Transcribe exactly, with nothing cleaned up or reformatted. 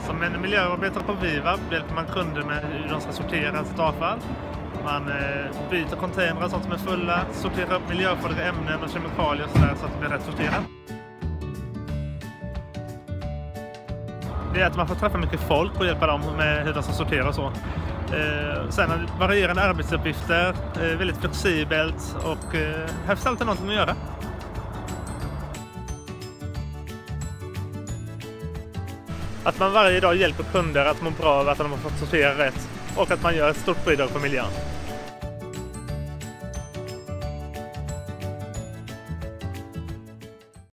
Som en miljöarbetare på Vivab hjälper man kunder med hur de ska sortera sitt avfall. Man eh, byter containrar sånt som är fulla, sorterar upp miljöfarliga ämnen och kemikalier och sådär så att det blir rätt sorterat. Det är att man får träffa mycket folk och hjälpa dem med hur de ska sortera och så. Eh, sen varierande arbetsuppgifter, eh, väldigt flexibelt och eh, här finns alltid något att göra. Att man varje dag hjälper kunder att må bra av att de har fått sortera rätt och att man gör ett stort bidrag för miljön.